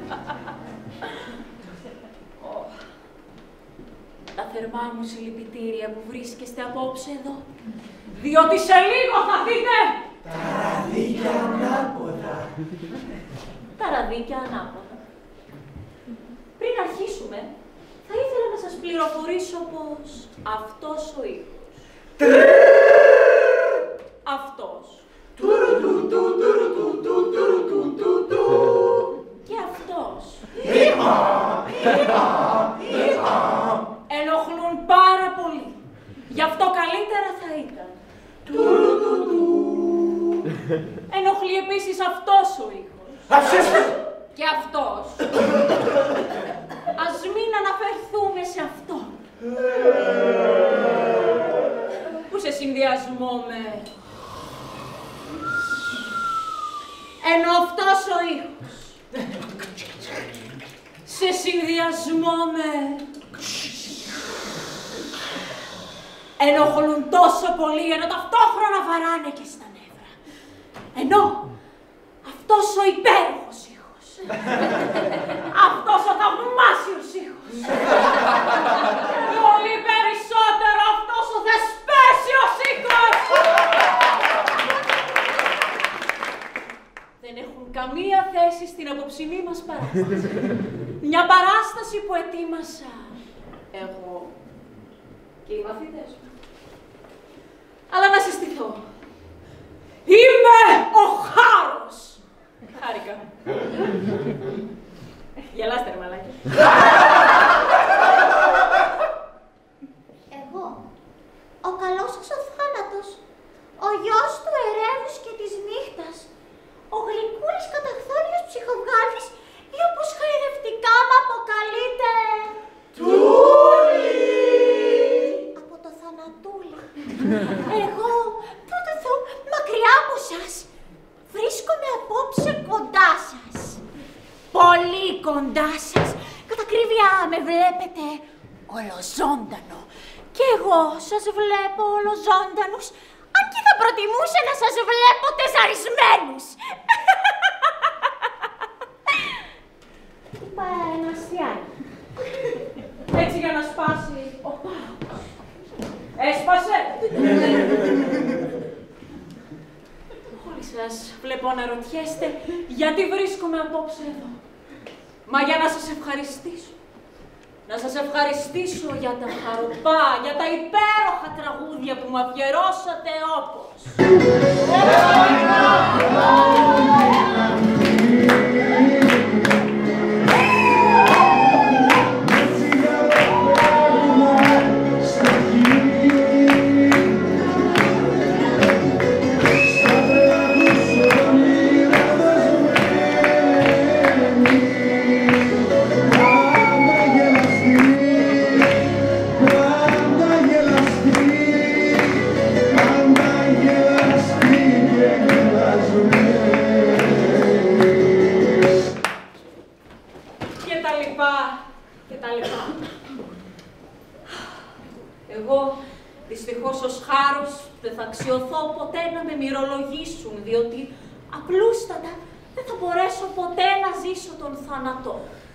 Τα θερμά μου συλληπιτήρια που βρίσκεστε απόψε εδώ, διότι σε λίγο θα δείτε τα ραδίκια ανάποδα. Τα ραδίκια ανάποδα. Πριν αρχίσουμε, θα ήθελα να σας πληροφορήσω πως αυτός ο ήχος, αυτός και αυτός ενοχλούν πάρα πολύ. Γι' αυτό καλύτερα θα ήταν. Ενοχλεί επίσης αυτός ο ήχος. Και αυτός. Ας μην αναφερθούμε σε αυτό. Που σε συνδυασμό με... Ενώ αυτός ο ήχος σε συνδυασμό με... ενοχλούν τόσο πολύ, ενώ ταυτόχρονα βαράνε και στα νεύρα. Ενώ αυτός ο υπέροχος ήχος, αυτός ο θαυμάσιος ήχος, πολύ περισσότερο αυτός ο θεσπέσιος ήχος, δεν έχουν καμία θέση στην απόψινή μας παράσταση. Μια παράσταση που ετοίμασα εγώ και οι μαθητές μου. Αλλά να συστηθώ. Είμαι ο Χάρος. Χάρηκα. Γελάστε ρε μαλάκια. Εγώ, ο καλός σας ο θάνατος, ο γιος του ερεύους και της νύχτας, ο γλυκούλης καταχθόνιος ψυχοβγάλτης ή όπως χαϊδευτικά μ' αποκαλείται... Τούλη! Από το θανατούλι. Εγώ, πρώτα Θεού, μακριά από σας, βρίσκομαι απόψε κοντά σας. Πολύ κοντά σας. Κατά ακρίβεια με βλέπετε ολοζώντανο. Και εγώ σας βλέπω ολοζώντανους, αν και θα προτιμούσα να σας βλέπω τεσσαρισμένους. Είπα ένα αστιάκι. Έτσι για να σπάσει ο πάγος. Έσπασε! Όλοι σας βλέπω να ρωτιέστε γιατί βρίσκομαι απόψε εδώ. Μα για να σας ευχαριστήσω. Να σας ευχαριστήσω για τα χαροπά, για τα υπέροχα τραγούδια που μου αφιερώσατε όπως... Εγώ, δυστυχώς ως Χάρος, δεν θα αξιωθώ ποτέ να με μυρολογήσουν, διότι απλούστατα δεν θα μπορέσω ποτέ να ζήσω τον θάνατό.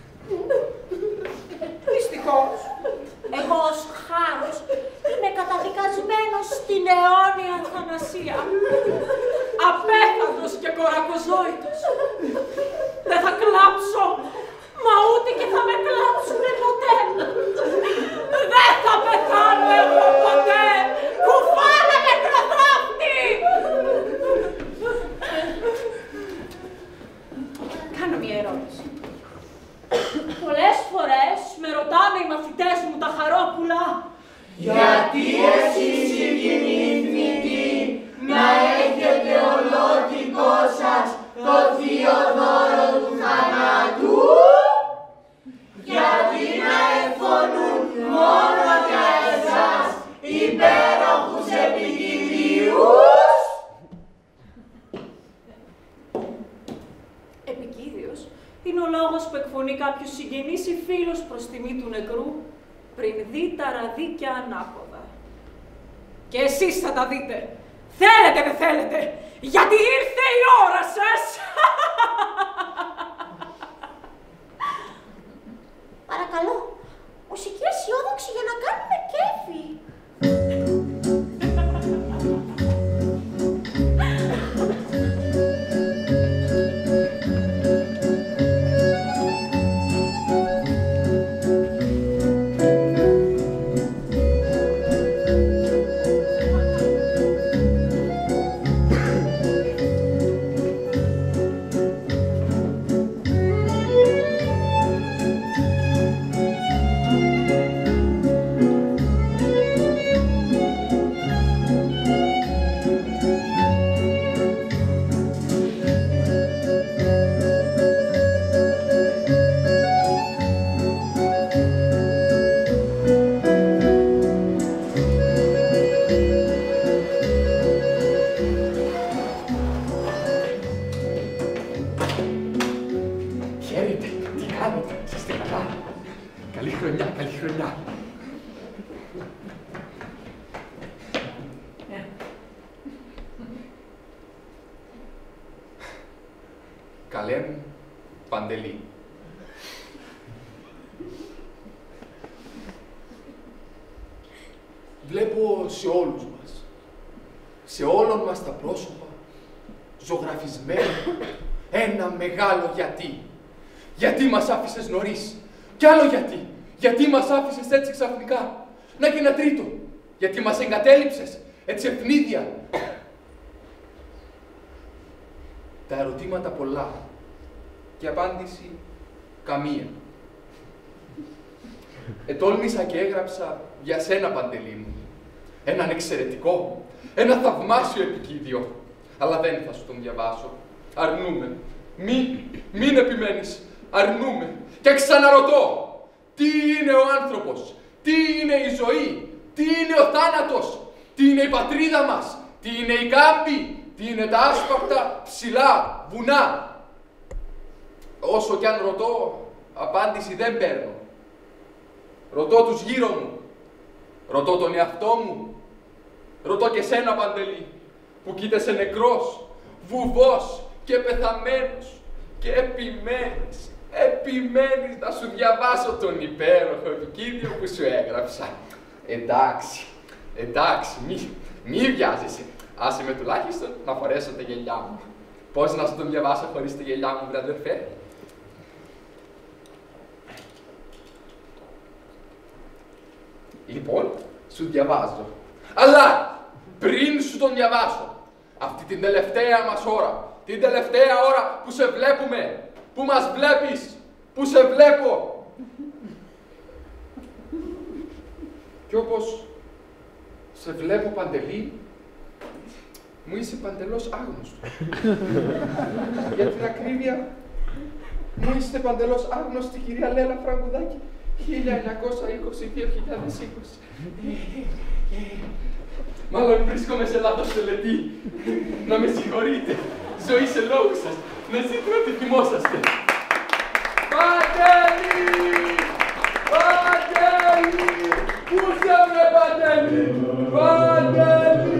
Δυστυχώς, εγώ ως Χάρος είμαι καταδικασμένος στην αιώνια θανασία. Απέθαντος και κορακοζόητος. Δεν θα κλάψω, μα ούτε και θα με κλάψουνε ποτέ. Δεν θα πεθάνω εγώ ποτέ, κουφάλα νεκροθράφτη! Κάνω μια ερώτηση. Πολλές φορές με ρωτάνε οι μαθητές μου τα χαρόπουλα, γιατί εσείς οι κοινήθνητοι να έχετε ολότυπο σας το θείο δώρο του θανάτου, γιατί να εφωνούν μόνο για εσάς υπέροχους επικηδίους. Επικίδιος είναι ο λόγος που εκφωνεί κάποιος συγγενής ή φίλος προς τιμή του νεκρού πριν δει τα ραδίκια ανάποδα. Και εσείς θα τα δείτε. Θέλετε δεν θέλετε, γιατί ήρθε η ώρα σας. Παρακαλώ, μουσική αισιόδοξη για να κάνουμε κέφι. Καλέ μου Παντελή. Βλέπω σε όλους μας, σε όλων μας τα πρόσωπα, ζωγραφισμένο ένα μεγάλο γιατί. Γιατί μας άφησες νωρίς. Κι άλλο γιατί. Γιατί μας άφησες έτσι ξαφνικά. Να και ένα τρίτο. Γιατί μας εγκατέλειψες έτσι ευνίδια. Τα ερωτήματα πολλά και απάντηση καμία. Ετόλμησα και έγραψα για σένα, Παντελή μου. Έναν εξαιρετικό, ένα θαυμάσιο επικίδιο. Αλλά δεν θα σου τον διαβάσω. Αρνούμε. Μην επιμένεις. Αρνούμε. Και ξαναρωτώ. Τι είναι ο άνθρωπος. Τι είναι η ζωή. Τι είναι ο θάνατος. Τι είναι η πατρίδα μας. Τι είναι η κάμπη. Τι είναι τα άσφαλτα ψηλά βουνά. Όσο κι αν ρωτώ, απάντηση δεν παίρνω. Ρωτώ τους γύρω μου. Ρωτώ τον εαυτό μου. Ρωτώ και σένα, Παντελή, που κοίτασαι νεκρός, βουβός και πεθαμένος και επιμένεις να σου διαβάσω τον υπέροχο επικίδιο που σου έγραψα. Εντάξει, μη βιάζεσαι. Άσε με τουλάχιστον να φορέσω τα γυαλιά μου. Πώς να σου τον διαβάσω χωρίς τα γυαλιά μου, βρε αδερφέ. Λοιπόν, σου διαβάζω. Αλλά πριν σου τον διαβάσω, αυτή την τελευταία μας ώρα, την τελευταία ώρα που σε βλέπουμε, που μας βλέπεις, που σε βλέπω. Κι όπως σε βλέπω, Παντελή, μου είσαι παντελώς άγνωστο. Για την ακρίβεια, μου είστε παντελώς άγνωστη, κυρία Λέλα Φραγκουδάκη, 1920-2020. Μάλλον βρίσκομαι σε λάθος τελετή. Να με συγχωρείτε. Ζωή σε λόγους σας. Να ζήτω ότι θυμόσαστε. Παντελή! Παντελή! Πού σε βρε, Παντελή! Παντελή!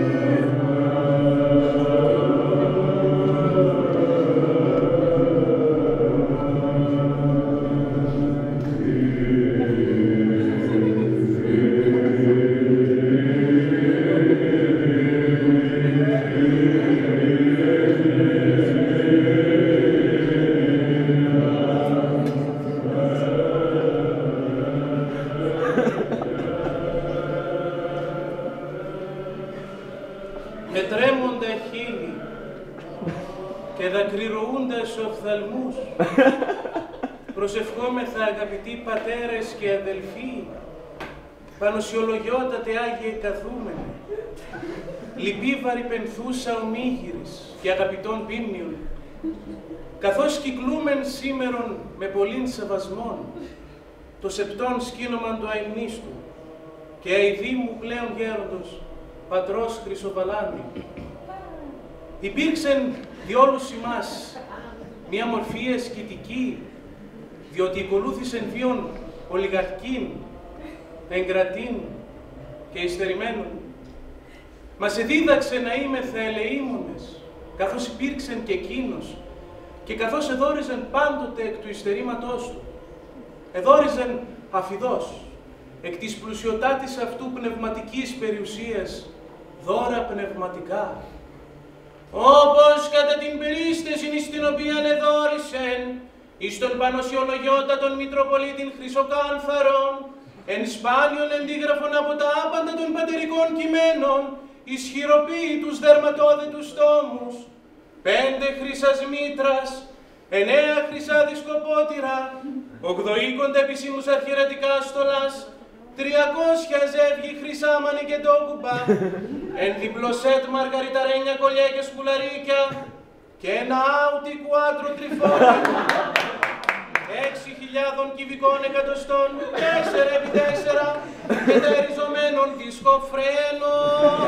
Μετρέμονται χείλη και δακρυρωούνται οφθαλμούς. Προσευχόμεθα, αγαπητοί πατέρες και αδελφοί, πανωσιολογιότατε Άγιε καθούμενοι, λυπήβαρη πενθούσα ομίγυρης και αγαπητών πίμνιων, καθώς κυκλούμεν σήμερον με πολλήν σεβασμόν, το σεπτόν σκήνομαν του αημνίστου και αηδή μου πλέον γέροντος, πατρός Χρυσοβαλάνη. Υπήρξεν διόλους ημάς μια μορφή αισθητική, διότι ακολούθησεν βίον ολιγαρχήν, εγκρατήν και υστερημένων. Μας εδίδαξε να είμεθα ελεήμονες, καθώς υπήρξεν και εκείνος, και καθώς εδόριζεν πάντοτε εκ του υστερήματός του. εδόριζεν αφιδός, εκ της πλουσιωτάτης αυτού πνευματικής περιουσίας, δώρα πνευματικά, όπως κατά την περίσταση εις την οποία εδόρισεν, εις τον Πανωσιολογιότατον Μητροπολίτην Χρυσοκάνθαρον, εν σπάνιον εντίγραφον από τα άπαντα των πατερικών κειμένων, ισχυροποίητους δερματόδετους τόμους, 5 χρυσάς μήτρας, 9 χρυσά δισκοπότηρα, 80 επισήμους αρχιερατικά στολάς, 300 ζεύγη χρυσά μανικεντόκουμπα, εν διπλό σετ μαργαριταρένια κολλιέ και σκουλαρίκια και ένα άουτι κουάτρο τριφόρο, 6.000 κυβικών εκατοστών, 4x4 και τεριζωμένων δισκοφρένων.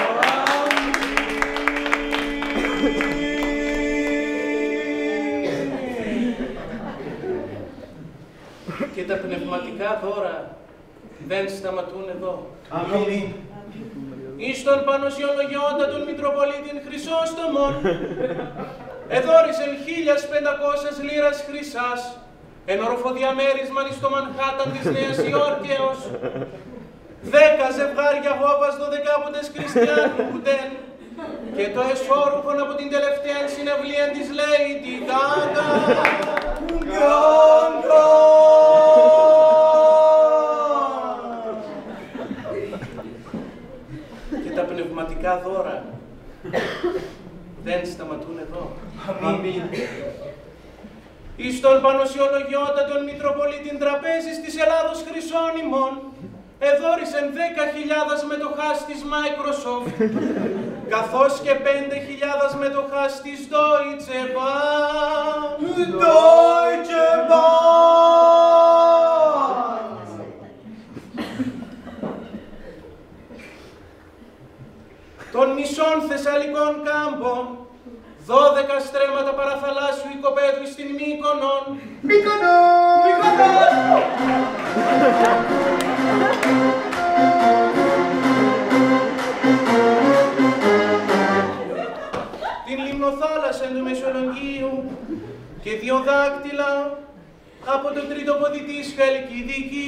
Και τα πνευματικά δώρα δεν σταματούν εδώ. Αμήν. Εις τον Πανωσιολογιότατον Μητροπολίτην Χρυσόστομον εδόρισεν 1.500 λίρας χρυσάς εν ορφοδιαμέρισμαν εις το Μανχάταν της Νέας Υόρκεως, 10 ζευγάρια γόβας 12 χριστιανού κουτέν και το εσώρουχον από την τελευταία συναυλία της Lady Gaga. Και τα πνευματικά δώρα δεν σταματούν εδώ. Αμήν. Εις τον Πανωσιολογιότατον Μητροπολίτην Τραπέζης της Ελλάδος Χρυσόνυμων εδόρισεν 10.000 μετοχάς της Microsoft, καθώς και 5.000 μετοχάς της Deutsche Bank. Deutsche Bank. Των νησών Θεσσαλικών κάμπων, 12 στρέμματα παραθαλάσσιου οικοπαίδου στην Μύκονον. Την λιμνοθάλασσα του Μεσολογγίου και 2 δάκτυλα από το τρίτο πόδι της Χαλκιδική.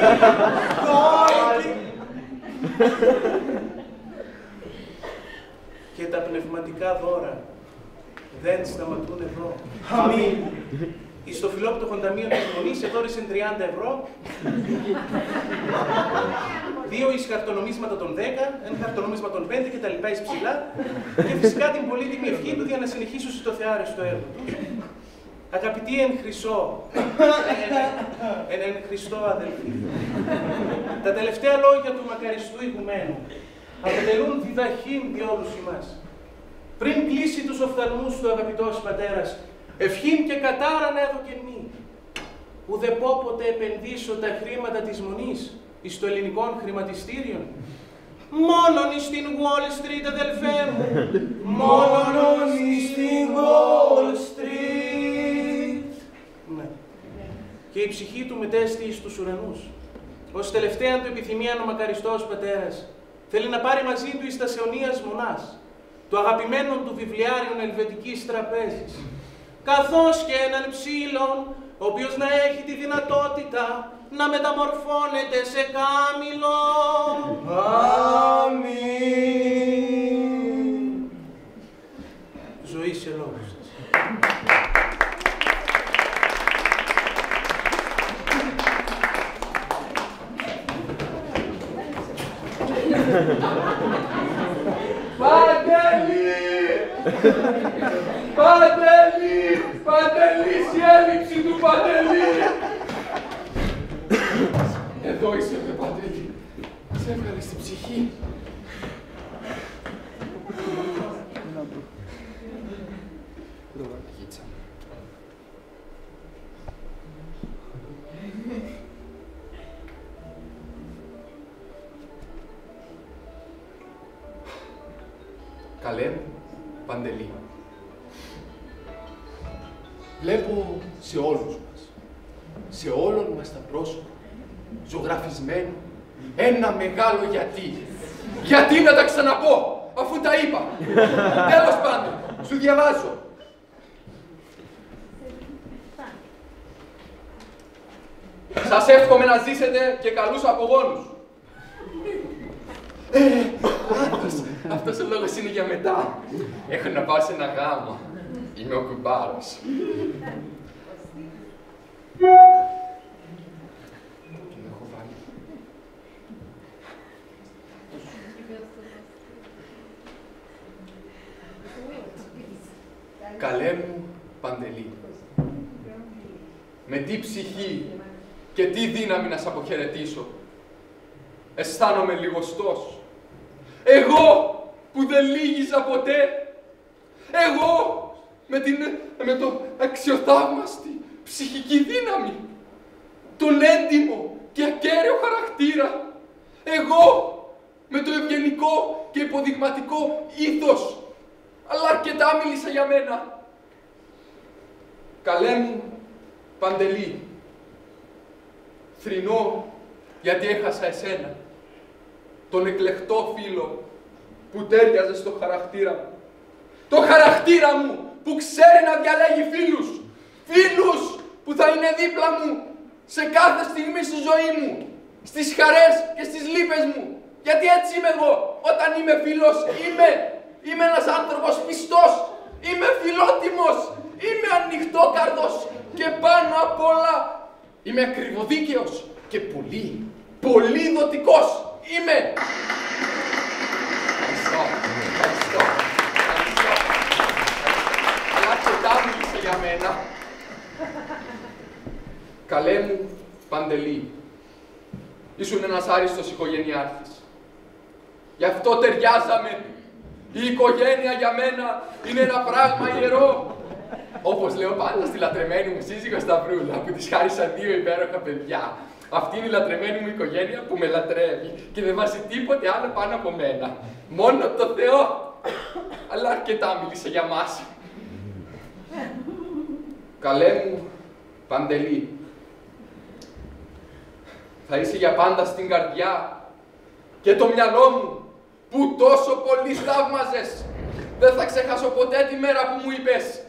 Και τα πνευματικά δώρα δεν σταματούν εδώ. Αμήν. Εις το φιλόπτωχον ταμείο της Μονής εδόρισεν 30 ευρώ, 2 εις χαρτονομίσματα των 10, 1 χαρτονομίσμα των 5 και τα λοιπά εις ψηλά και φυσικά την πολύτιμη ευχή του για να συνεχίσουν στο θεάριστο έργο τους. Αγαπητοί εν Χριστώ, εν Χριστώ αδελφοί, τα τελευταία λόγια του μακαριστού ηγουμένου αποτελούν διδαχήν διόλους ημάς. Πριν κλείσει τους οφθαλμούς του αγαπητός πατέρας, ευχήν και κατάραν έδωκεν μη, ουδεπόποτε επενδύσω τα χρήματα της Μονής εις το ελληνικών χρηματιστήριων. Μόνον εις την Wall Street, αδελφέ μου, μόνον εις την Wall Street. Ναι. Και η ψυχή του μετέστη εις τους ουρανούς. Ως τελευταία του επιθυμίαν ο μακαριστός πατέρας θέλει να πάρει μαζί του εις τας αιωνίας μονάς, του αγαπημένων του βιβλιάριων ελβετικής τραπέζης, καθώς και έναν ψήλον, ο οποίος να έχει τη δυνατότητα να μεταμορφώνεται σε κάμηλο. Αμήν. Ζωή σε λόγους σας. Παντελή! Παντελή! Παντελής η έλλειψη του Παντελή! Εδώ είσαι βρε Παντελή. Σε έβγαλε στην ψυχή. Γίτσα. Καλέ, Παντελή. Βλέπω σε όλους μας, σε όλων μας τα πρόσωπα, ζωγραφισμένο ένα μεγάλο γιατί. Γιατί να τα ξαναπώ, αφού τα είπα. Τέλος πάντων, σου διαβάζω. Σας εύχομαι να ζήσετε και καλούς απογόνους. Αυτός ο λόγος είναι για μετά. Έχω να πάω σε ένα γάμο. Είμαι ο κουμπάρος. Καλέ μου Παντελή, με τι ψυχή και τι δύναμη να σ' αποχαιρετήσω. Αισθάνομαι λιγοστός. Εγώ που δεν λύγησα ποτέ. Εγώ με το αξιοθαύμαστη ψυχική δύναμη. Τον έντιμο και ακέραιο χαρακτήρα. Εγώ με το ευγενικό και υποδειγματικό ήθος. Αλλά αρκετά μίλησα για μένα. Καλέ μου Παντελή, θρηνώ γιατί έχασα εσένα, τον εκλεκτό φίλο που τέριαζε στο χαρακτήρα μου. Το χαρακτήρα μου που ξέρει να διαλέγει φίλους. Φίλους που θα είναι δίπλα μου σε κάθε στιγμή στη ζωή μου, στις χαρές και στις λύπες μου. Γιατί έτσι είμαι εγώ. Όταν είμαι φίλος, είμαι ένας άνθρωπος πιστός. Είμαι φιλότιμος. Είμαι ανοιχτόκαρδος. Και πάνω απ' όλα είμαι ακριβοδίκαιος και πολύ δοτικός. Είμαι. Ευχαριστώ. Αλλά αρκετά μίλησε για μένα. Καλέ μου Παντελή, ήσουν ένας άριστος οικογενειάρχης. Γι' αυτό ταιριάζαμε. Η οικογένεια για μένα είναι ένα πράγμα ιερό. Όπως λέω πάντα στη λατρεμένη μου σύζυγο Σταυρούλα, που της χάρισα 2 υπέροχα παιδιά. Αυτή είναι η λατρεμένη μου οικογένεια που με λατρεύει και δεν βάζει τίποτε άλλο πάνω από μένα. Μόνο το Θεό. Αλλά αρκετά μίλησε για μας. Καλέ μου Παντελή, θα είσαι για πάντα στην καρδιά και το μυαλό μου που τόσο πολύ θαύμαζες. Δεν θα ξεχάσω ποτέ τη μέρα που μου είπες.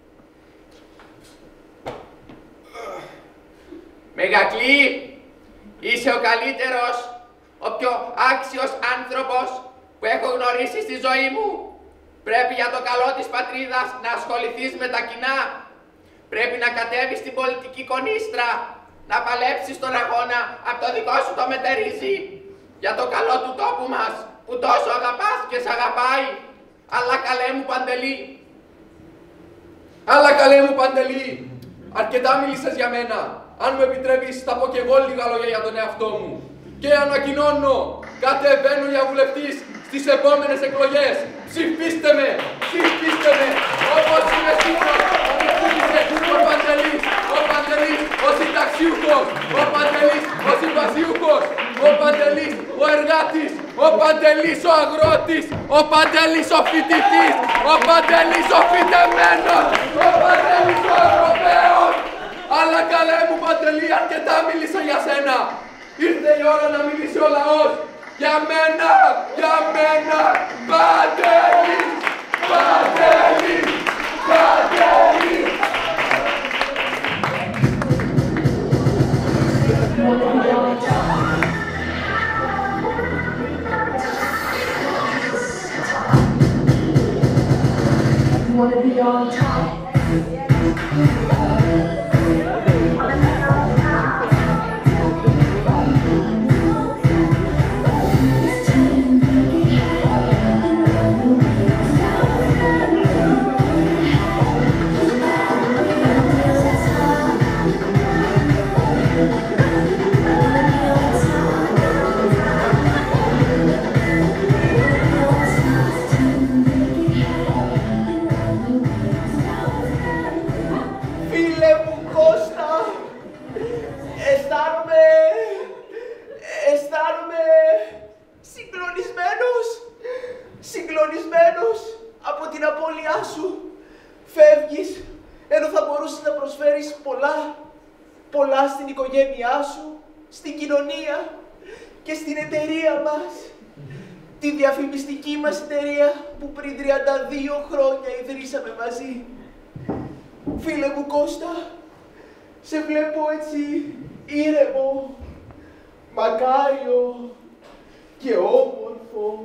Μεγακλή, είσαι ο καλύτερος, ο πιο άξιος άνθρωπος που έχω γνωρίσει στη ζωή μου. Πρέπει για το καλό της πατρίδας να ασχοληθείς με τα κοινά. Πρέπει να κατέβεις στην πολιτική κονίστρα, να παλέψεις τον αγώνα από το δικό σου το μετερίζει. Για το καλό του τόπου μας, που τόσο αγαπάς και σ' αγαπάει. Αλλά καλέ μου Παντελή, αρκετά μίλησες για μένα. Αν μου επιτρέπεις, θα πω και εγώ λίγα λόγια για τον εαυτό μου. Και ανακοινώνω, κατεβαίνω για βουλευτής στις επόμενες εκλογές. Ψηφίστε με, όπως είμαι σίγουρος, ο Παντελής, ο συνταξιούχος, ο Παντελής, ο συμβασιούχος, ο Παντελής, ο εργάτης, ο Παντελής, ο αγρότης, ο Παντελής, ο φοιτητής, ο Παντελής, ο φοιτεμένος, ο Παντελής, ο Ευρωπαίος. Αλλά καλέ μου Παντελή, αρκετά μίλησα για σένα. Ήρθε η ώρα να μιλήσει ο λαός. Για μένα, Παντελής, Παντελής, Παντελής. Wanna be on top. Αισθάνομαι συγκλονισμένος από την απώλειά σου. Φεύγεις, ενώ θα μπορούσες να προσφέρεις πολλά στην οικογένειά σου, στην κοινωνία και στην εταιρεία μας. Τη διαφημιστική μας εταιρεία που πριν 32 χρόνια ιδρύσαμε μαζί. Φίλε μου Κώστα, Σε βλέπω έτσι ήρεμο, μακάριο και όμορφο.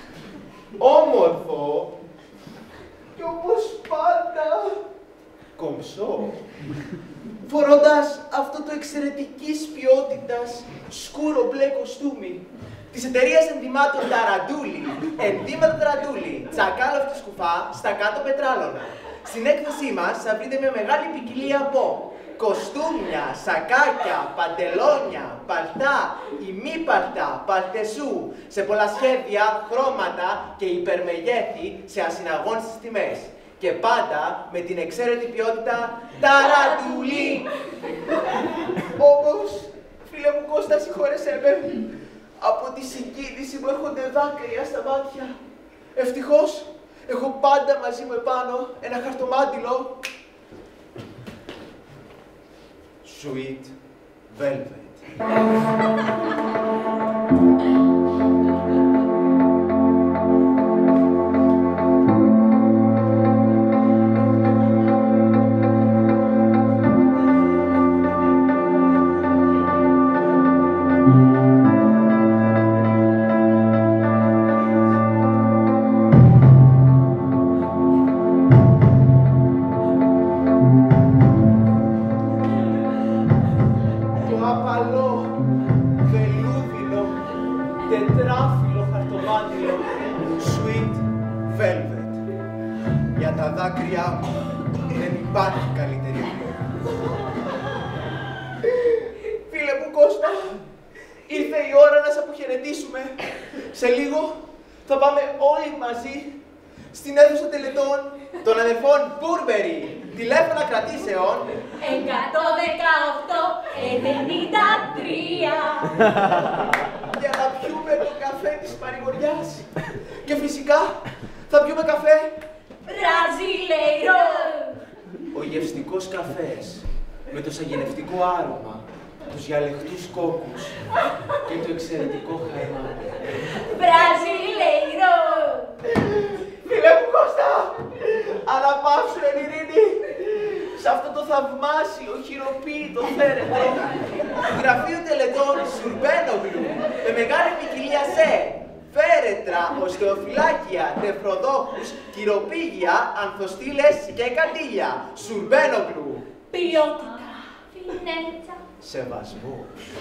Όμορφο και όπως πάντα κομψό. Φορώντας αυτό το εξαιρετικής ποιότητας σκούρο μπλε κοστούμι της εταιρείας ενδυμάτων Ταραντούλη, ενδύματα Ταραντούλη, τσακάλωφτη σκουφά στα κάτω πετράλωνα. Στην έκθεσή μας θα βρείτε με μεγάλη ποικιλία από κοστούμια, σακάκια, παντελόνια, παλτά, ημίπαλτα, παλτεσού, σε πολλά σχέδια, χρώματα και υπερμεγέθη σε ασυναγώνιστες τιμές. Και πάντα με την εξαίρετη ποιότητα Ταραντούλη. Όμως, φίλε μου Κώστα, συγχώρεσέ με, από τη συγκίνηση μου έρχονται δάκρυα στα μάτια. Ευτυχώς, έχω πάντα μαζί μου επάνω ένα χαρτομάτιλο Sweet Velvet. Sweet Velvet. Για τα δάκρυά μου δεν υπάρχει καλύτερη επιλογή. Φίλε μου Κώστα, ήρθε η ώρα να σε αποχαιρετήσουμε. Σε λίγο θα πάμε όλοι μαζί στην αίθουσα τελετών των αδερφών Μπούρμπερι. Τηλέφωνα κρατήσεων 118-93. Για να πιούμε το καφέ της παρηγοριάς. Και φυσικά θα πιούμε καφέ Βραζιλέιρο. Ο γευστικός καφές με το σαγηνευτικό άρωμα, τους διαλεκτούς κόκκους και το εξαιρετικό χαϊμάκι. Βραζιλέιρο. Φίλε μου Κώστα, αναπαύσου εν ειρήνη σε αυτό το θαυμάσιο χειροποίητο θέρετρο του γραφείου τελετών Σουρμπένογλου με μεγάλη ποικιλία σε φέρετρα, οστεοφυλάκια, τεφροδόχους, κυροπήγια, ανθοστήλες και καντήλια. Σουρμπένογλου. Ποιότητα. Φινέτσα. Σεβασμό.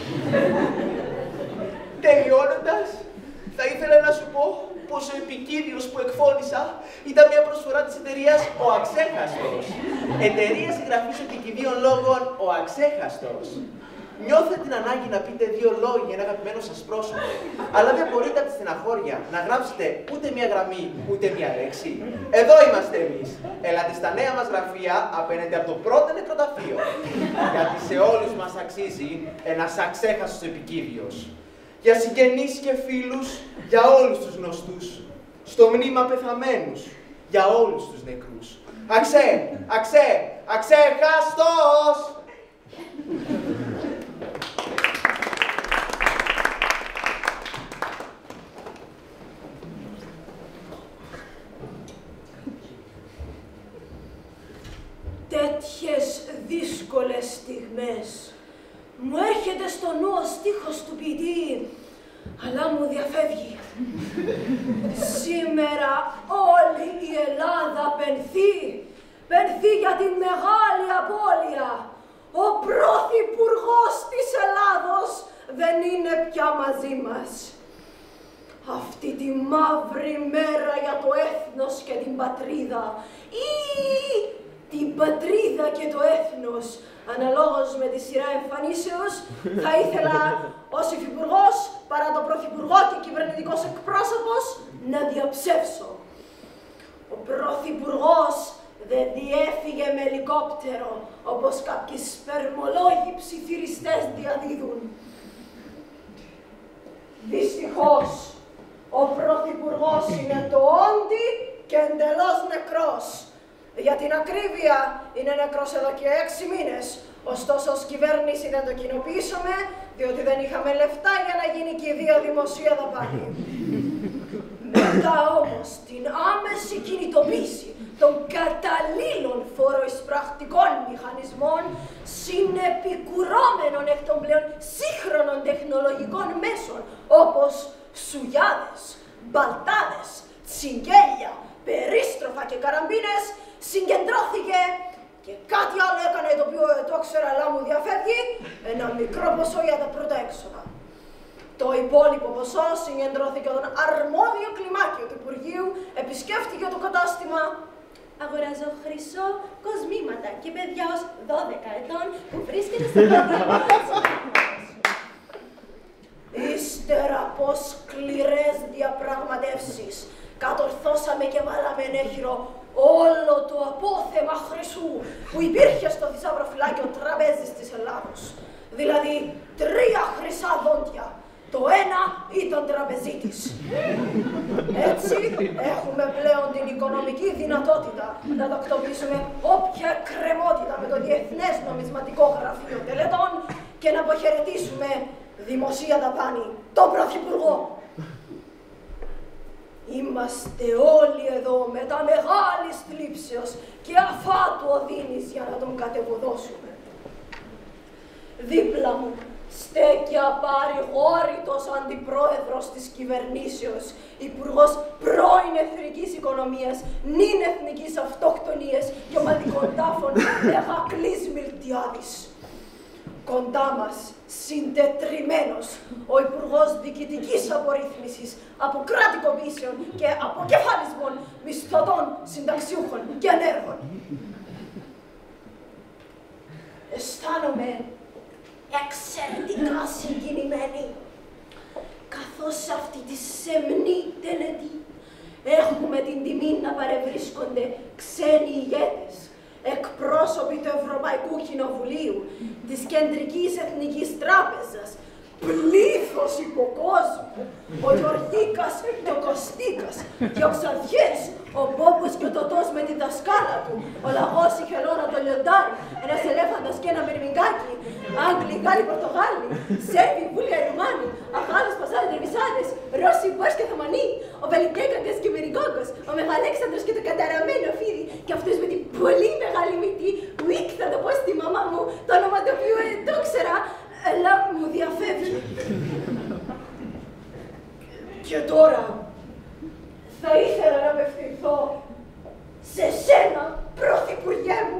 Τελειώνοντας, θα ήθελα να σου πω πως ο επικίδιος που εκφώνησα ήταν μια προσφορά της εταιρείας Ο Αξέχαστος. Εταιρεία συγγραφής επικηδίων λόγων Ο Αξέχαστος. Νιώθετε την ανάγκη να πείτε δύο λόγια για ένα αγαπημένο σας πρόσωπο, αλλά δεν μπορείτε από τη στεναχώρια να γράψετε ούτε μία γραμμή, ούτε μία λέξη. Εδώ είμαστε εμείς. Έλατε στα νέα μας γραφεία απέναντι από το πρώτο νεκροταφείο. Γιατί σε όλους μας αξίζει ένας αξέχαστος επικίδιος. Για συγγενείς και φίλους, για όλους τους γνωστούς. Στο μνήμα πεθαμένους, για όλους τους νεκρούς. Αξέχαστος! Τέτοιες δύσκολες στιγμές μου έρχεται στο νου ο στίχος του ποιητή, αλλά μου διαφεύγει. Σήμερα όλη η Ελλάδα πενθεί για την μεγάλη απώλεια. Ο πρωθυπουργός της Ελλάδος δεν είναι πια μαζί μας. Αυτή τη μαύρη μέρα για το έθνος και την πατρίδα ή την πατρίδα και το έθνος, αναλόγως με τη σειρά εμφανίσεως, θα ήθελα ως υφυπουργός, παρά το πρωθυπουργό και κυβερνητικός εκπρόσωπος, να διαψεύσω. Ο πρωθυπουργός δεν διέφυγε με ελικόπτερο, όπως κάποιοι σπερμολόγοι ψιθυριστές διαδίδουν. Δυστυχώς, ο πρωθυπουργός είναι το όντι και εντελώς νεκρός. Για την ακρίβεια, είναι νεκρός εδώ και 6 μήνες. Ωστόσο, ως κυβέρνηση δεν το κοινοποιήσαμε, διότι δεν είχαμε λεφτά για να γίνει και η δημοσία δαπάνη. Μετά όμως την άμεση κινητοποίηση των καταλήλων φοροεισπρακτικών μηχανισμών, συνεπικουρώμενων εκ των πλέον σύγχρονων τεχνολογικών μέσων, όπως σουγιάδες, μπαλτάδες, τσιγκέλια, περίστροφα και καραμπίνες, συγκεντρώθηκε και κάτι άλλο έκανε το οποίο το ξέρω αλλά μου διαφεύγει, ένα μικρό ποσό για τα πρώτα έξοδα. Το υπόλοιπο ποσό συγκεντρώθηκε όταν αρμόδιο κλιμάκιο του Υπουργείου επισκέφτηκε το κατάστημα. Αγοράζω χρυσό κοσμήματα και παιδιά ως 12 ετών που βρίσκεται στην πρωτεύουσα. Ύστερα από σκληρές διαπραγματεύσεις, κατορθώσαμε και βάλαμε ενέχειρο όλο το απόθεμα χρυσού που υπήρχε στο θησαυροφυλάκιο τραπέζης της Ελλάδος. Δηλαδή 3 χρυσά δόντια. Το ένα ήταν τραπεζίτης. Έτσι έχουμε πλέον την οικονομική δυνατότητα να τακτοποιήσουμε όποια εκκρεμότητα με το Διεθνές Νομισματικό Γραφείο Τελετών και να αποχαιρετήσουμε δημοσία δαπάνη τον Πρωθυπουργό. Είμαστε όλοι εδώ με τα μεγάλης θλίψεως και αφάτου οδύνης για να τον κατεβοδώσουμε. Δίπλα μου στέκει απαρηγόρητος αντιπρόεδρος της κυβερνήσεως, υπουργός πρώην εθνικής οικονομίας, νυν εθνικής αυτοκτονίας και ομαδικών τάφων Εχακλής Μιλτιάδης. Κοντά μας, συντετριμμένος, ο υπουργός διοικητικής απορρίθμισης, αποκρατικοποιήσεων και αποκεφαλισμών μισθωτών, συνταξιούχων και ανέργων. Αισθάνομαι εξαιρετικά συγκινημένη, καθώς σε αυτή τη σεμνή τελετή έχουμε την τιμή να παρευρίσκονται ξένοι ηγέτες, εκπρόσωποι του Ευρωπαϊκού Κοινοβουλίου, της Κεντρικής Εθνικής Τράπεζας, πλήθος υποκόσμου, ο Γεωργίκας και ο Κωστίκας και ο Ξαδιές, ο Μπόμπος και ο Τωτός με τη δασκάλα του, ο Λαγός, η Χελώνα, το Λιοντάρι, ένας ελέφαντας και ένα μυρμηγκάκι, Άγγλοι, Γάλλοι, Πορτογάλοι, Σέρβοι, Βούλγαροι, Ρουμάνοι, Αχάλους, Πασάδες, Τρεβισάδες, Ρώσοι, Μπόρς και Θωμανοί, ο Βελικέκαγκας και Μερικόκος, ο Μεγαλέξανδρος και το καταραμένο φίδι, και αυτός με την πολύ μεγάλη μύτη, Ουίκ, θα το πω στη μαμά μου, το όνομα το οποίο το ήξερα, αλλά μου διαφεύγει. Και τώρα θα ήθελα να απευθυνθώ σε σένα, Πρωθυπουργέ μου.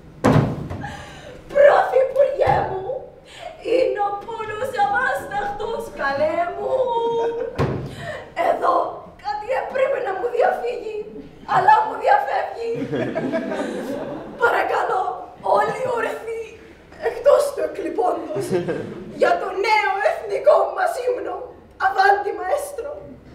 Πρωθυπουργέ μου, είναι ο πόνος αμάσταχτος, καλέ μου. Εδώ κάτι έπρεπε να μου διαφύγει, αλλά μου διαφεύγει. Παρακαλώ, όλοι ορθοί, εκτός του εκλειπώντος, για το νέο εθνικό μας ύμνο. Αβάντι, μαέστρο.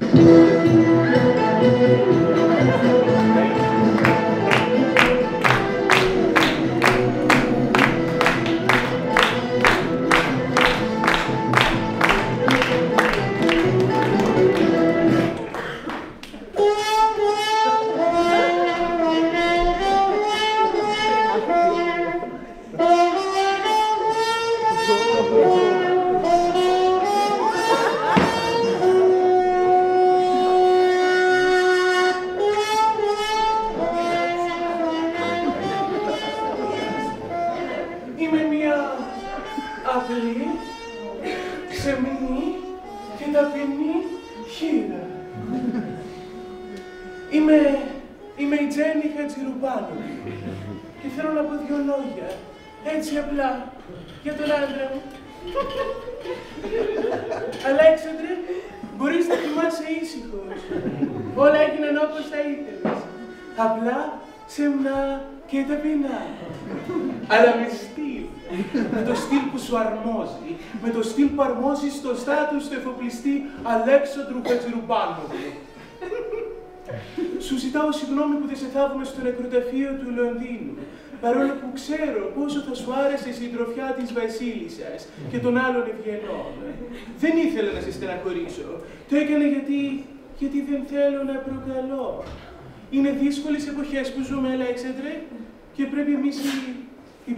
Είμαι η Τζέννη Χατζηρουμπάνου και θέλω να πω 2 λόγια, έτσι απλά, για τον άντρα μου. Αλέξανδρε, μπορείς να θυμάσαι ήσυχος. Όλα έγιναν όπως τα ήθελες. Απλά, σεμνά και ταπεινά. Αλλά με στυλ. Με το στυλ που σου αρμόζει. Με το στυλ που αρμόζει στο στάτους του εφοπλιστή Αλέξανδρου Χατζηρουμπάνου. Σου ζητάω συγγνώμη που δεν σε θάβουμε στο νεκροταφείο του Λονδίνου, παρόλο που ξέρω πόσο θα σου άρεσε η συντροφιά της Βασίλισσας και των άλλων ευγενών. Δεν ήθελα να σε στεναχωρήσω. Το έκανα γιατί δεν θέλω να προκαλώ. Είναι δύσκολες εποχές που ζούμε, Αλέξανδρε, και πρέπει εμείς οι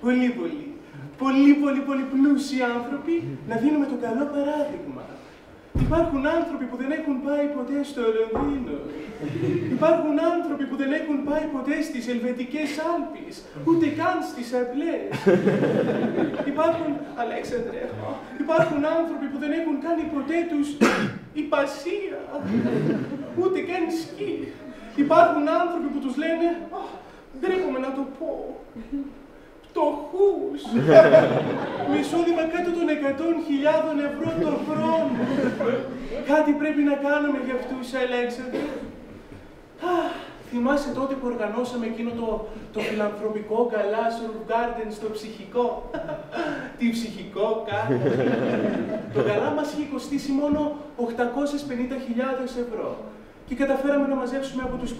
πολύ πλούσιοι άνθρωποι να δίνουμε το καλό παράδειγμα. Υπάρχουν άνθρωποι που δεν έχουν πάει ποτέ στο Λονδίνο. Υπάρχουν άνθρωποι που δεν έχουν πάει ποτέ στις Ελβετικές Άλπεις, ούτε καν στις Απλές. Υπάρχουν, Αλέξανδρε, υπάρχουν άνθρωποι που δεν έχουν κάνει ποτέ τους υπασία, ούτε καν σκι. Υπάρχουν άνθρωποι που τους λένε, ντρέπομαι να το πω, φτωχούς, με εισόδημα κάτω των 100.000 ευρώ το χρόνο. Κάτι πρέπει να κάνουμε για αυτούς, Αλέξανδρε. Θυμάσαι τότε που οργανώσαμε εκείνο το φιλανθρωπικό γκαλά στο Roof Garden στο ψυχικό. Τι ψυχικό κάνει. Το γκαλά μας είχε κοστίσει μόνο 850.000 ευρώ. Και καταφέραμε να μαζέψουμε από τους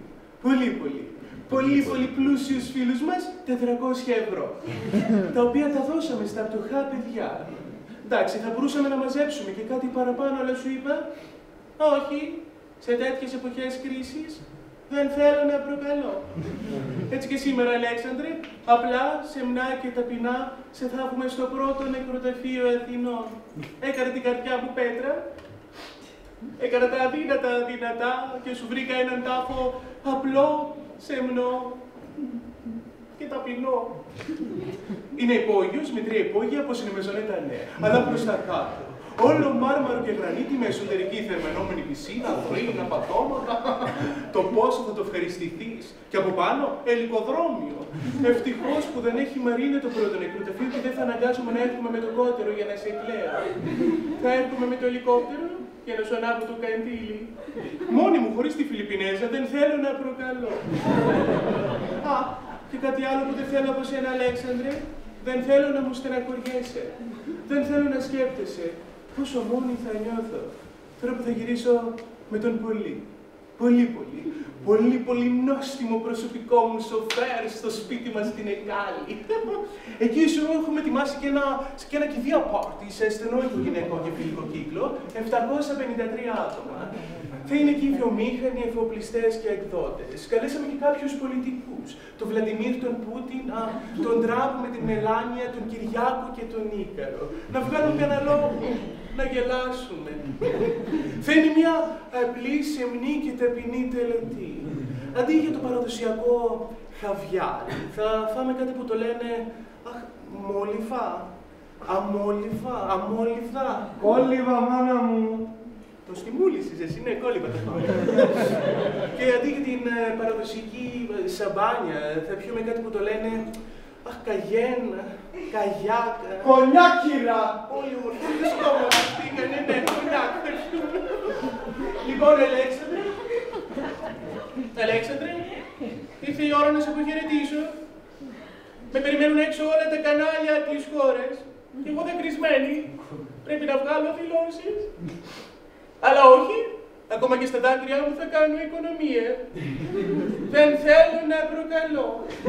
πολύ πλούσιους φίλους μας 400 ευρώ. Τα οποία τα δώσαμε στα πτωχά παιδιά. Εντάξει, θα μπορούσαμε να μαζέψουμε και κάτι παραπάνω, αλλά σου είπα, όχι, σε τέτοιες εποχές κρίσης δεν θέλω να προκαλώ. Έτσι και σήμερα, Αλέξανδρε, απλά, σεμνά και ταπεινά, σε θαύουμε στο πρώτο νεκροταφείο Αθηνών. Έκανα την καρδιά μου πέτρα, έκανα τα αδύνατα δυνατά και σου βρήκα έναν τάφο απλό, σεμνό και ταπεινό. Είναι υπόγειος με 3 υπόγεια, όπως είναι η Μεζονέτα νέα, αλλά προς τα κάτω. Όλο μάρμαρο και γρανίτη με εσωτερική θερμενόμενη πισίνα, θρύνα, πατώματα. Το πόσο θα το ευχαριστηθείς. Και από πάνω, ελικοδρόμιο. Ευτυχώς που δεν έχει Μαρίνε το πρώτο νεκροταφείο και δεν θα αναγκάζομαι να έρχομαι με το κότερο για να σε εκλαίω. Θα έρχομαι με το ελικόπτερο για να σου ανάβω το καντήλι. Μόνη μου, χωρίς τη Φιλιππινέζα, δεν θέλω να προκαλώ. Και κάτι άλλο που δεν θέλω από σένα, Αλέξανδρε. Δεν θέλω να μου στεναχωριέσαι. Δεν θέλω να σκέφτεσαι πόσο μόνη θα νιώθω τώρα που θα γυρίσω με τον πολύ νόστιμο προσωπικό μου σοφέρ στο σπίτι μας στην Εκάλη. Εκεί σου έχουμε ετοιμάσει και ένα κηδεία πάρτι σε στενό οικογενειακό και φιλικό κύκλο, 753 άτομα. Θα είναι εκεί οι βιομήχανοι, εφοπλιστές και εκδότες. Καλέσαμε και κάποιους πολιτικούς. Τον Βλαντιμίρ, τον Πούτιν, τον Τραμπ με την Μελάνια, τον Κυριάκο και τον Ίκαρο. Να βγάλουν κανένα λόγο, να γελάσουμε. Θα είναι μια απλή, σεμνή και ταπεινή τελετή. Αντί για το παραδοσιακό χαβιάρι, θα φάμε κάτι που το λένε μόλιβα, αμόλιβα. Κόλιβα, μάνα μου. Το στιμούλησες, εσύ, ναι, κόλληβα το πάνω. Και αντί για την παραδοσιακή σαμπάνια, θα πιούμε κάτι που το λένε καγέν, καγιάκα. Κονιάκυρα! Όλοι ομορφοί δεν στόμαστήκανε, ναι, κονιάκ, θα πιούμε. Λοιπόν, Αλέξανδρε, ήρθε η ώρα να σε αποχαιρετήσω. Με περιμένουν έξω όλα τα κανάλια της χώρας. Και εγώ δακρυσμένη, πρέπει να βγάλω δηλώσεις. Αλλά όχι, ακόμα και στα δάκρυά μου θα κάνω οικονομία. Δεν θέλω να προκαλώ.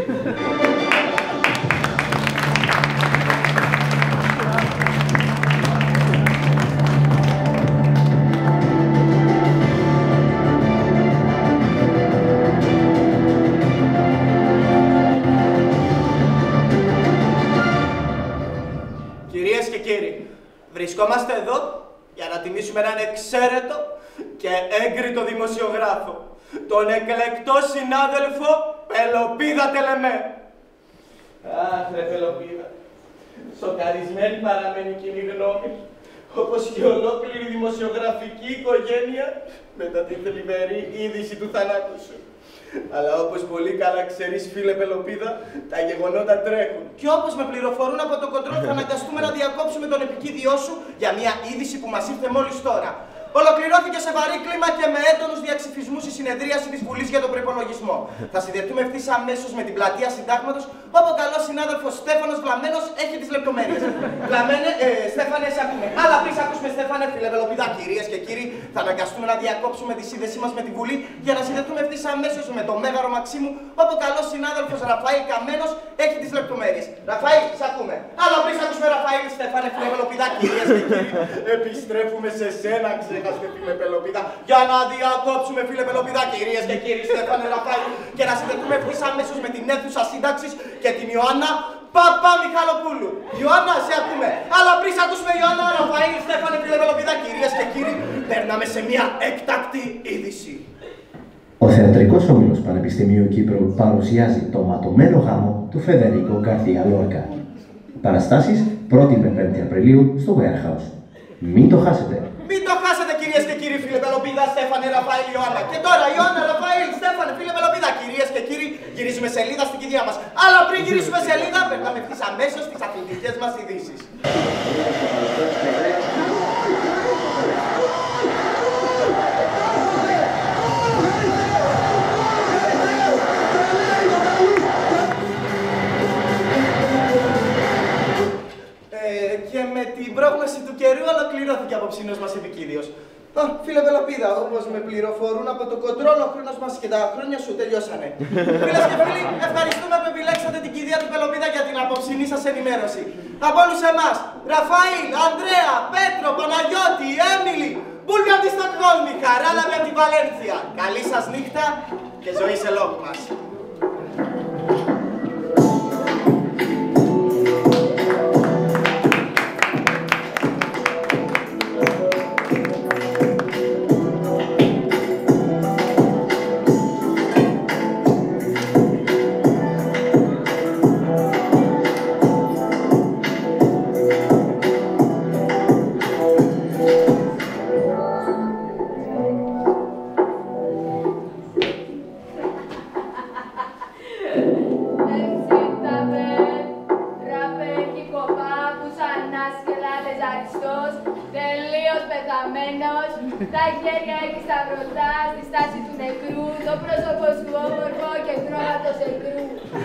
Κυρίες και κύριοι, βρισκόμαστε εδώ για να τιμήσουμε έναν εξαίρετο και έγκριτο δημοσιογράφο, τον εκλεκτό συνάδελφο Πελοπίδα Τελεμέ. Αχ, ρε Πελοπίδα, σοκαρισμένη παραμένει η κοινή γνώμη, όπως και ολόκληρη δημοσιογραφική οικογένεια μετά την θλιβερή είδηση του θανάτου σου. Αλλά όπως πολύ καλά ξέρεις, φίλε Πελοπίδα, τα γεγονότα τρέχουν. Και όπως με πληροφορούν από το κοντρόλ, θα αναγκαστούμε να διακόψουμε τον επικίδιό σου για μια είδηση που μας ήρθε μόλις τώρα. Ολοκληρώθηκε σε βαρύ κλίμα και με έντονους διαξυφισμούς η συνεδρίαση της Βουλής για τον προϋπολογισμό. Θα συνδεθούμε ευθύς αμέσως με την πλατεία Συντάγματος, όπου ο καλός συνάδελφος Στέφανος Βλαμμένος έχει τις λεπτομέρειες. Βλαμμένε, Στέφανε, σε ακούμε. Αλλά πριν ακούσουμε, Στέφανε, φίλε Πελοπίδα, κυρίες και κύριοι, θα αναγκαστούμε να διακόψουμε τη σύνδεσή μας με τη Βουλή για να συνδεθούμε ευθύς αμέσως με το Μέγαρο Μαξίμου, όπου ο καλός συνάδελφος Ραφαήλ Καμένος έχει τις λεπτομέρειες. Ραφαήλ, σε ακούμε. Αλλά πριν ακούσουμε, Ραφαήλ, Στέφανε, φίλε Πελοπίδα, κυρίες και κύριοι, επιστρέφουμε σε σένα, φίλε Πελοπίδα, για να διακόψουμε, φίλε Πελοπίδα, κυρίες και κύριοι, Στέφανε, Ραφαήλ, και να συνδεθούμε ευθύς αμέσως με την αίθουσα σύνταξης και την Ιωάννα Παπά Μιχαλοπούλου. Ιωάννα, σε ακούμε. Αλλά πριν σε ακούσουμε, Ιωάννα, Ραφαήλ, Στέφανε, φίλε Βελοπίδα, κυρίες και κύριοι, περνάμε σε μια έκτακτη είδηση. Ο Θεατρικός Όμιλος Πανεπιστημίου Κύπρου παρουσιάζει το ματωμένο γάμο του Φεδερίκο Γκαρθία Λόρκα. Παραστάσεις 1η με 5η Απριλίου στο Warehouse. Μην το χάσετε. Μην το χάσετε, κυρίες και κύριοι, φίλε Βελοπίδα, Στέφανε, Ραφαήλ, Ιωάννα. Και τώρα, Ιωάννα, Ραφαήλ, Στέφανε, φίλε Βελοπίδα, κυρίες και κύριοι, γυρίζουμε σελίδα στην κηδεία μας. Αλλά πριν γυρίσουμε σελίδα, περνάμε ευθύς αμέσως στις αθλητικές μας ειδήσεις. Και με την πρόγνωση του καιρού ολοκληρώθηκε ο απόψινός μας επικίδιος. Φίλε Βελοπίδα, όπως με πληροφορούν από το κοντρόλ, ο χρόνος μας και τα χρόνια σου τελειώσανε. Φίλες και φίλοι, ευχαριστούμε που επιλέξατε την κηδεία του Βελοπίδα για την απόψινή σας ενημέρωση. Από όλους εμάς, Ραφαήλ, Ανδρέα, Πέτρο, Παναγιώτη, Έμιλη, Μπούλγα από τη Στοκχόλμη, Χαράλαμπη από τη Βαλένθια. Καλή σας νύχτα και ζωή σε λόγου μας. Τα χέρια έχει στα μπροστά, στη στάση του νεκρού, το πρόσωπο σου όμορφο και χρώματο εκρού.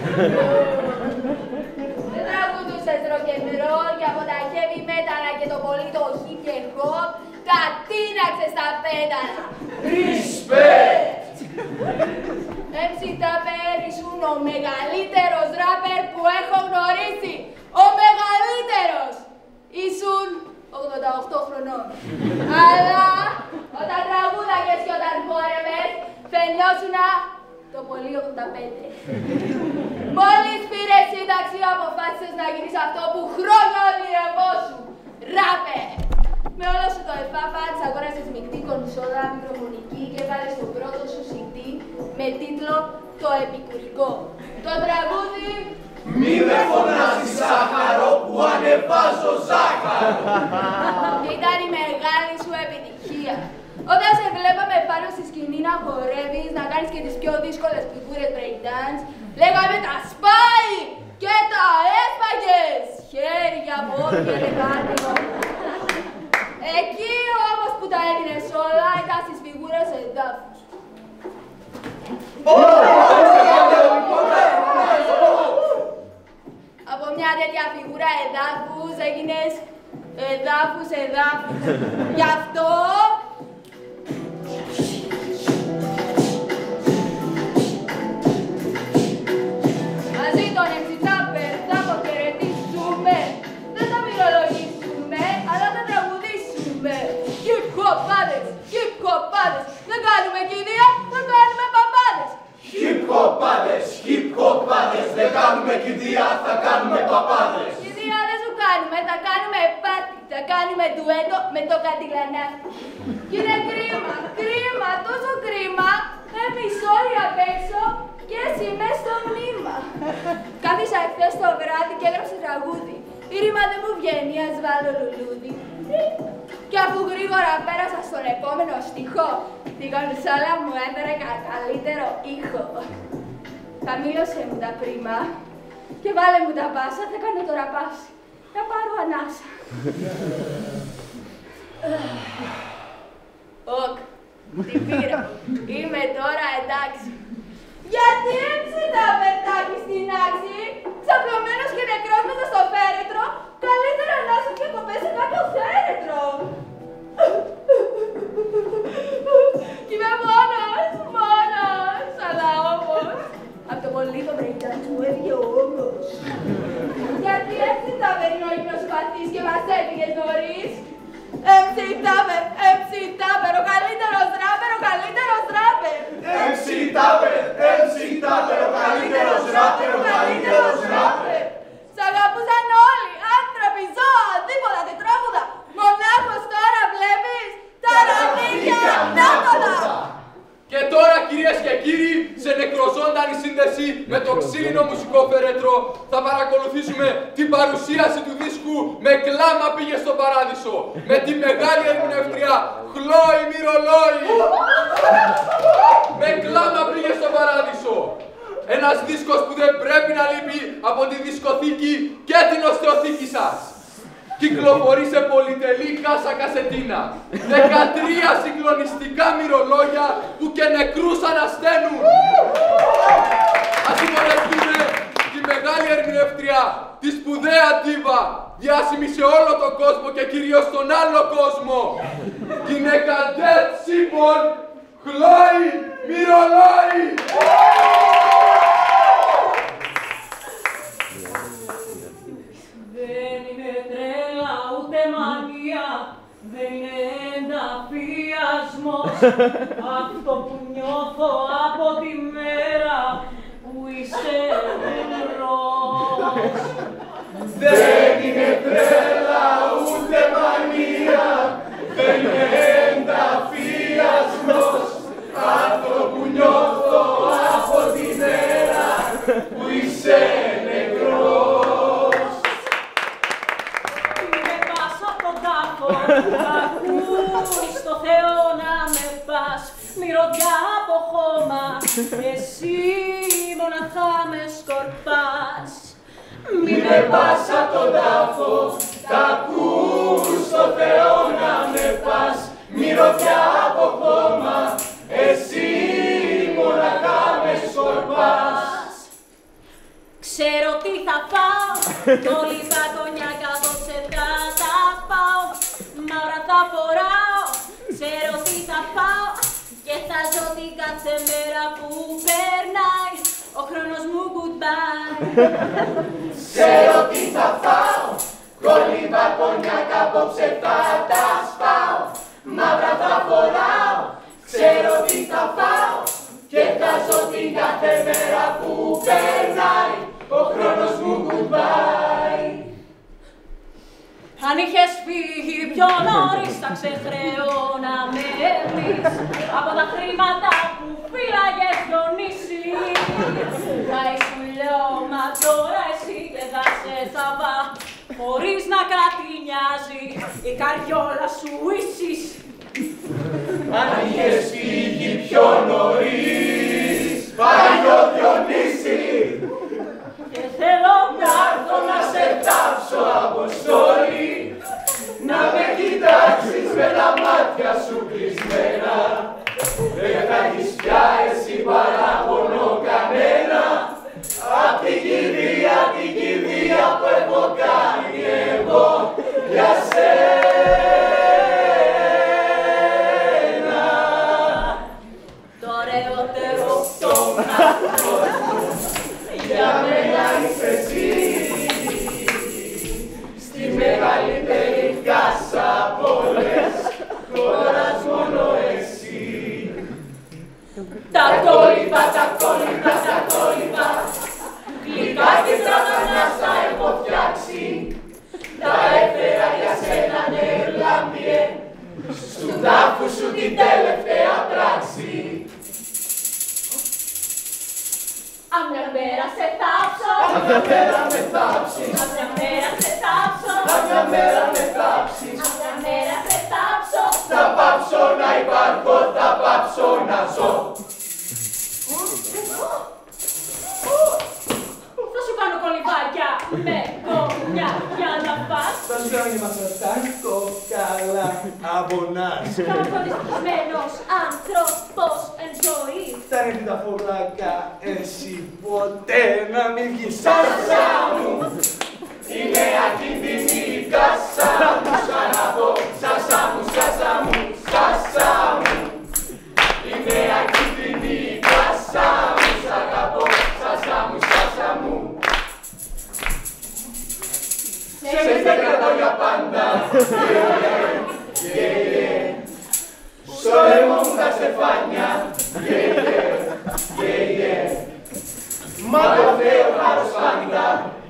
Δεν τραγουδούσες ροκεντρόλ και από τα heavy metal και το πολύ το hip και hop, κατίναξες τα πέταλα. Respect! MC Tapper ήσουν ο μεγαλύτερος ράπερ που έχω γνωρίσει. Ο μεγαλύτερος! Ήσουν 88 χρονών. Αλλά όταν τραγούδαγες και όταν χόρευες, φαινόσουνα το πολύ 85. Μόλις πήρες σύνταξη, αποφάσισες να γίνεις αυτό που χρόνια ονειρευόσουν. Ράπερ! Με όλο σου το εφάπαξ, αγόρασες μεικτή κονσόλα, μικροφωνική και βάλες το πρώτο σου CD με τίτλο «Το Επικουρικό». Το τραγούδι Μη με φωνάζεις ζάχαρο που ανεβάζω ζάχαρο. Ήταν η μεγάλη σου επιτυχία. Όταν σε βλέπαμε πάνω στη σκηνή να χορεύεις, να κάνεις και τις πιο δύσκολες φιγούρες breakdance, λέγαμε τα σπάει και τα έσπαγες. Χέρια, πόδια, λεγάτικο. Εκεί όμως που τα έδινες όλα ήταν στις φιγούρες εδάφους. Από μια τέτοια φιγούρα εδάφους έγινες εδάφους. Γι' αυτό μαζί τον MC Tapper θα αποχαιρετήσουμε. Δεν θα μυρολογήσουμε, αλλά θα τραγουδήσουμε. Hip hopάδες, δεν κάνουμε κηδεία, θα κάνουμε παπάδες. Hip hopάδες, δεν κάνουμε κηδεία, θα κάνουμε παπάδες. Κηδεία δεν σου κάνουμε, θα κάνουμε πάρτι, θα κάνουμε ντουέτο με το καντιλανάκι. Και είναι κρίμα, τόσο κρίμα, εμείς όλοι απ' έξω και εσύ μες στο μνήμα. Κάθισα εχθές το βράδυ και έγραψα τραγούδι. Η ρήμα δεν μου βγαίνει, ας βάλω λουλούδι. Και αφού γρήγορα πέρασα στον επόμενο στίχο, την κονσόλα μου έφερε καλύτερο ήχο. Χαμήλωσε μου τα πρίμα και βάλε μου τα μπάσα, θα κάνω τώρα πάση. Θα πάρω ανάσα. Οκ, την πήρα. Είμαι τώρα εντάξει. Γιατί MC Tapper τάχει στην άξη, ξαπλωμένος και νεκρός μέσα στο φέρετρο, καλύτερα να σου και κοπές σε κάποιο θέρετρο. Κι είμαι μόνος, αλλά όμως, απ' το πολύ το breakdance μου έβγε ο όγκος. Γιατί MC Tapper είναι ο υπνοσπαθής και μας έφυγες νωρίς. MC Tapper, ο καλύτερος ράπερ, ο καλύτερος ράπερ. MC Tapper, ο καλύτερος ράπερ, ο καλύτερος ράπερ. Σ' σύνδεση με το ξύλινο μουσικό φερέτρο θα παρακολουθήσουμε την παρουσίαση του δίσκου «Με κλάμα πήγε στο παράδεισο» με τη μεγάλη ερμηνευτριά Χλόη Μυρολόη. «Με κλάμα πήγε στο παράδεισο». Ένας δίσκος που δεν πρέπει να λείπει από τη δισκοθήκη και την οστεοθήκη σας. Κυκλοφορεί σε πολυτελή κάσα κασετίνα. 13 συγκλονιστικά μυρολόγια που και νεκρούς ανασταίνουν. Ας υποδεχτούμε τη μεγάλη ερμηνευτριά, τη σπουδαία ντίβα, διάσημη σε όλο τον κόσμο και κυρίως στον άλλο κόσμο. Την Εκαντέτ Σίμπον Χλόη Μυρολόη. Δεν είναι τρέλα ούτε μανία, δεν είναι ενταφιασμός αυτό που νιώθω από τη μέρα που είσαι νερός. Δεν είναι τρέλα ούτε μανία, δεν είναι ενταφιασμός αυτό που νιώθω από τη μέρα που είσαι νεκρός. Ακούς το Θεό να με πας, μυρωδιά από χώμα, εσύ μοναχά με σκορπάς. Μη με πας απ' τον τάφο, τ' ακούς το Θεό να με πας, μυρωδιά από χώμα, εσύ μοναχά με σκορπάς. Ξέρω τι θα φάω, κι όλοι τα κονιάκα δώσε θα τα πάω. Μαύρα θα φοράω, ξέρω τι θα φάω και θα ζω την κάθε μέρα που περνάει ο χρόνος μου goodbye. Ξέρω τι θα φάω, κολύμπα κονιάκα απόψε θα τα σπάω. Μαύρα θα φοράω, ξέρω τι θα φάω και θα ζω την κάθε μέρα που περνάει ο χρόνος μου goodbye. Αν είχες φύγει πιο νωρίς θα ξεχρέω να με βρεις από τα χρήματα που φύλαγες Διονύση. Θα ήσουν λιώμα τώρα εσύ και θα σε θαβά χωρίς να κάτι νοιάζει η καριόλα σου ίσης. Αν είχες φύγει πιο νωρίς, παλιό Διονύση, και θέλω να έρθω να σε τάψω αποστόλη, να με κοιτάξεις με τα μάτια σου κλεισμένα. Δεν θα έχεις πια εσύ παράπονο κανένα απ' την κηδεία που έχω κάνει εγώ για σένα. Το ωραιότερο για μένα είσαι εσύ, στη μεγαλύτερη κάσα απ' όλες, χωράς μόνο εσύ. τα κόλυμπα, γλυκά και στρατανά θα έχω φτιάξει, τα έφερα για σένα νερλάμπιε, στου τάφου σου την τελευταία πράξη. Αν μια μέρα σε θάψω, Αν μια μέρα με θάψεις, αν μια μέρα σε θάψω, αν μια μέρα με θάψεις, αν μια μέρα σε θάψω, θα πάψω να υπάρχω, θα πάψω να ζω. θα σου κάνω κολυμπάκια με κονιάκια να πας. Τα χρόνια μας αυτά κόκαλα αμπονάς. Καλοφροντισμένος άνθρωπος εν ζωή. Τα ρεύει τα φωλάκα, εσύ ποτέ να μην βγεις. Σάσα μου, είναι ακίνδυνη η κάσα μου, σαν να πω, σάσα μου, σάσα μου, σάσα μου. Είναι ακίνδυνη η κάσα μου, σαν να πω, σάσα μου, σάσα μου. Σε κρατώ για πάντα, στο λαιμό μου τα στεφάνια, μα το Θεό χάρος πάντα.